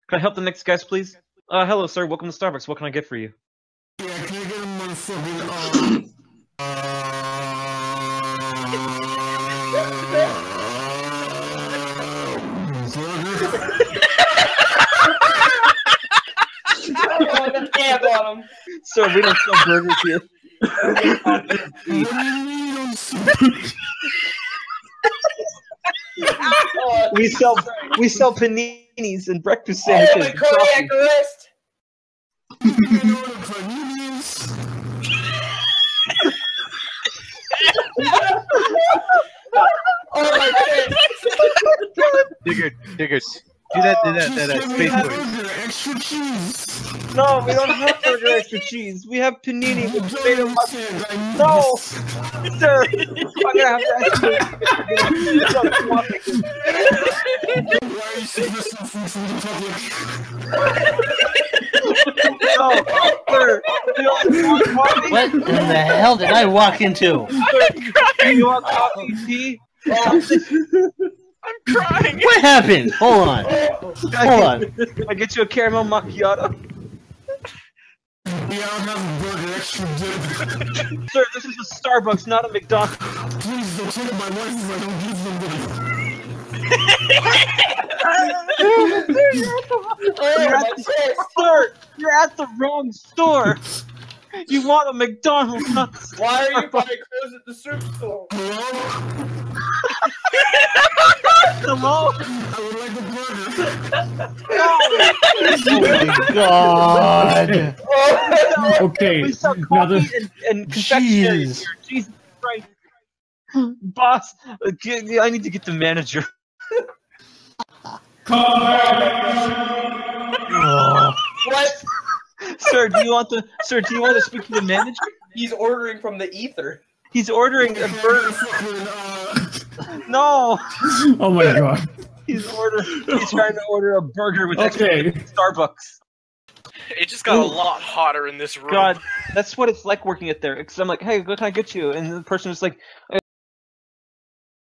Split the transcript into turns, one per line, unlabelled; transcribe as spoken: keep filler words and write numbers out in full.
Can I help the next guest, please? Uh, hello, sir. Welcome to Starbucks. What can I get for you?
Yeah, can I get a motherfucking, um...
Oh, the cab on him.
Sir, we don't sell burgers here.
Oh,
we sell we sell paninis and breakfast
oh,
sandwiches.
the cardiac arrest. Oh my god.
Digger, diggers. Do that, do that, that, that space voice.
Extra cheese.
No, we don't have burger extra cheese. We have panini with tomato mustard. No, sir. I'm gonna have to ask you.
Why are you saying this in public?
No, sir. You don't want coffee?
What in the hell did I walk into?
Sir, you want coffee, tea?
I'm crying.
What happened? Hold on. Hold on.
I get you a caramel macchiato.
Yeah, I'll have a burger extra dip.
Sir, this is a Starbucks, not a McDonald's.
Please don't tell my wife if I don't give them money.
You're at the, sir, you're at the wrong store. You want a McDonald's, not the
Why are you buying clothes at the soup store?
Hello?
Hello?
I would like a burger.
Oh my god.
Okay,
We sell
now
coffee
the
and, and confectionery
Jeez.
here. Jesus Christ. Boss, uh, get, I need to get the manager.
Oh.
What?
Sir, do you want to sir, do you want to speak to the manager?
He's ordering from the ether.
He's ordering a burger.
Uh,
No!
oh my god.
He's order he's trying to order a burger with
Okay.
extra Starbucks.
It just got a lot hotter in this room.
God, that's what it's like working at there. Because I'm like, hey, what can I get you? And the person was like,